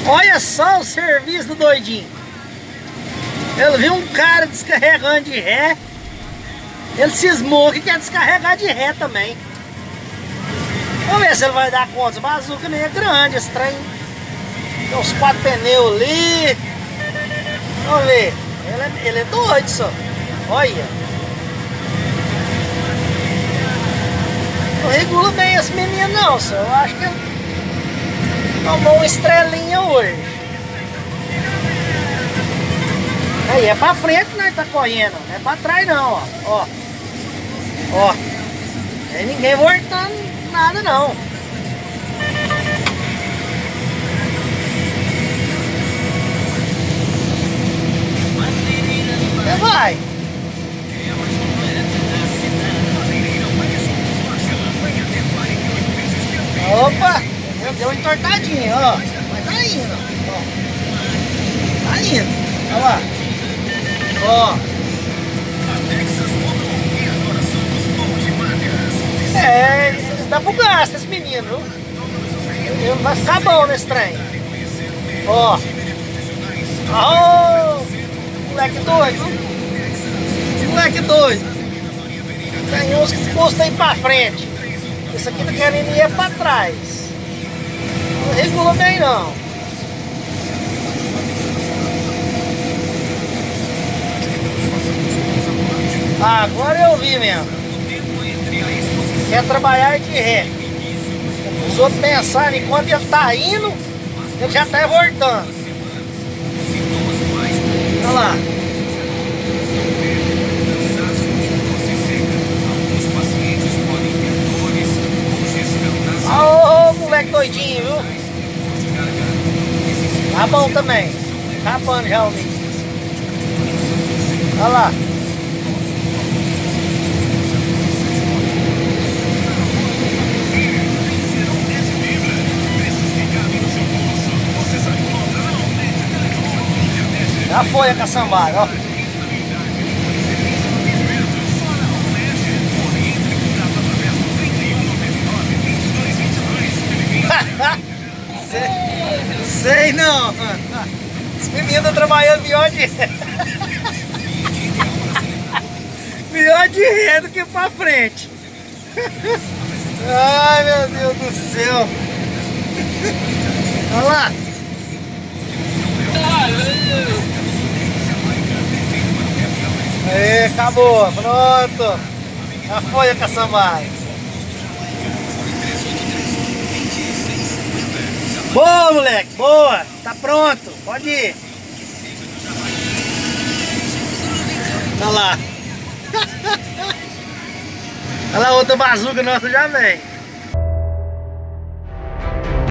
Olha só o serviço do doidinho. Ele viu um cara descarregando de ré. Ele cismou que quer descarregar de ré também. Vamos ver se ele vai dar conta. O bazuca nem é grande esse trem. Tem uns 4 pneus ali. Vamos ver. Ele é doido só. Olha. Não regula bem esse menino não, só. Eu acho que ele tomou uma estrelinha hoje. Aí é pra frente que nós tá correndo, não é pra trás não, ó. Ó. Ó. Não é ninguém voltando nada não. Você vai. Opa! Deu uma entortadinha, ó. Mas tá indo, ó. Tá indo. Olha lá. Ó. É, dá pro gasto esse menino, viu? Ele vai ficar bom nesse trem. Ó. Ó. Moleque doido, viu? Moleque doido. Tem uns que custam aí pra frente. Esse aqui tá querendo ir pra trás. Não regula bem não. Agora eu vi mesmo. Quer trabalhar de ré. Os outros pensaram, enquanto ele tá indo, ele já tá voltando. Olha lá. Ô, moleque doidinho, viu? Tá bom também. Acabando já o menino. Olha lá. Já foi a caçambada, ó. Sei não. Esse menino tá trabalhando melhor de ré. Melhor de ré do que pra frente. Ai meu Deus do céu. Olha lá. Aí, acabou, pronto. Já foi a caçambada. Boa, moleque, boa. Tá pronto, pode ir. Olha lá. Olha lá, outra bazuca nossa já vem.